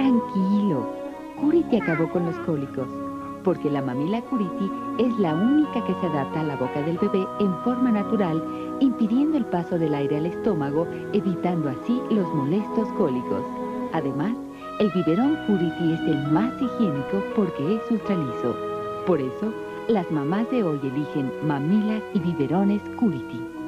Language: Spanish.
Tranquilo, Curity acabó con los cólicos, porque la mamila Curity es la única que se adapta a la boca del bebé en forma natural, impidiendo el paso del aire al estómago, evitando así los molestos cólicos. Además, el biberón Curity es el más higiénico porque es ultraliso. Por eso, las mamás de hoy eligen mamilas y biberones Curity.